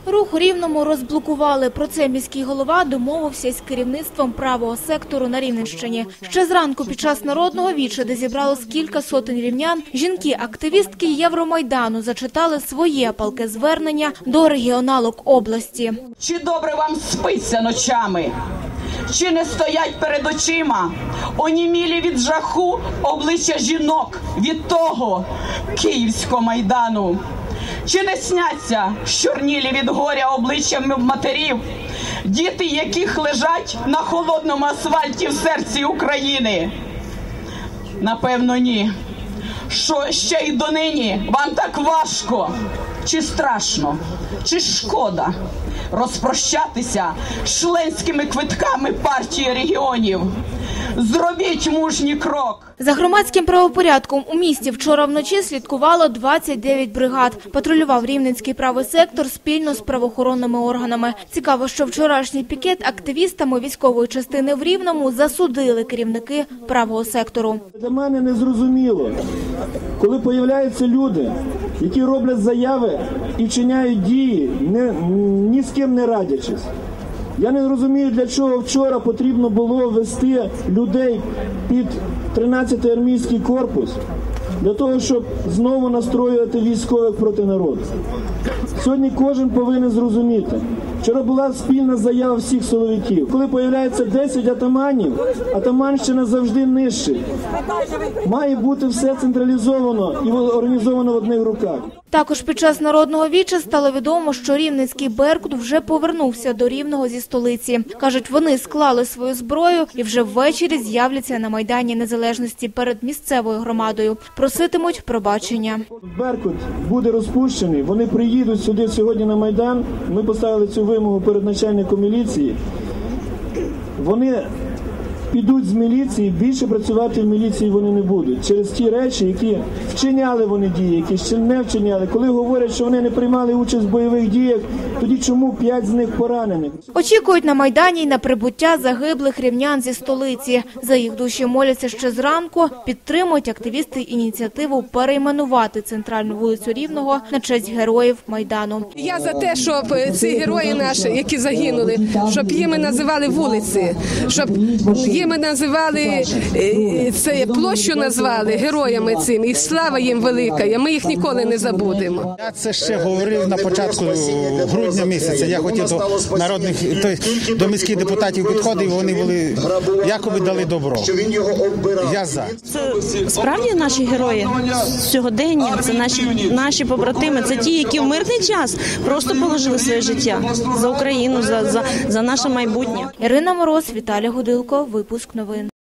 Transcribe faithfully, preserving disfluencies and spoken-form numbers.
Рух у Рівному розблокували. Про це міський голова домовився з керівництвом правого сектору на Рівненщині. Ще зранку під час народного віча, де зібралось кілька сотень рівнян, жінки-активістки Євромайдану зачитали своє палке звернення до регіоналок області. Чи добре вам спиться ночами? Чи не стоять перед очима онімілі від жаху обличчя жінок від того Київського Майдану? Чи не сняться щорнілі від горя обличчями матерів, діти яких лежать на холодному асфальті в серці України? Напевно, ні. Що ще й донині вам так важко? Чи страшно? Чи шкода розпрощатися з членськими квитками партії регіонів? Зробіть мужній крок. За громадським правопорядком у місті вчора вночі слідкувало двадцять дев'ять бригад. Патрулював Рівненський правий сектор спільно з правоохоронними органами. Цікаво, що вчорашній пікет активістами військової частини в Рівному засудили керівники правого сектору. Для мене незрозуміло, коли появляються люди, які роблять заяви і вчиняють дії, не, ні з ким не радячись. Я не розумію, для чого вчора потрібно було вести людей під тринадцятий армійський корпус, для того, щоб знову настроювати військових проти народу. Сьогодні кожен повинен зрозуміти. Вчора була спільна заява всіх силовиків. Коли появляється десять атаманів, атаманщина завжди нищить. Має бути все централізовано і організовано в одних руках. Також під час народного віча стало відомо, що рівненський «Беркут» вже повернувся до Рівного зі столиці. Кажуть, вони склали свою зброю і вже ввечері з'являться на Майдані Незалежності перед місцевою громадою. Проситимуть пробачення. «Беркут» буде розпущений, вони приїдуть сюди сьогодні на Майдан. Ми поставили цю вимогу перед начальником міліції. Вони підуть з міліції, більше працювати в міліції вони не будуть. Через ті речі, які вчиняли вони дії, які ще не вчиняли. Коли говорять, що вони не приймали участь в бойових діях, тоді чому п'ять з них поранених? Очікують на Майдані й на прибуття загиблих рівнян зі столиці. За їх душі моляться ще зранку. Підтримують активісти ініціативу перейменувати центральну вулицю Рівного на честь героїв Майдану. Я за те, щоб ці герої наші, які загинули, щоб їми називали вулиці, щоб їми називали, це площу назвали героями цим, і слава їм велика, і ми їх ніколи не забудемо. Я це ще говорив на початку грудня місяця. Я хотів до народних, до міських депутатів підходив, вони були, якоби дали добро. Я за. Це справді наші герої сьогодення, це наші, наші побратими, це ті, які в мирний час просто положили своє життя за Україну, за, за, за наше майбутнє. Ірина Мороз, Віталій Гудилко, випуск новин.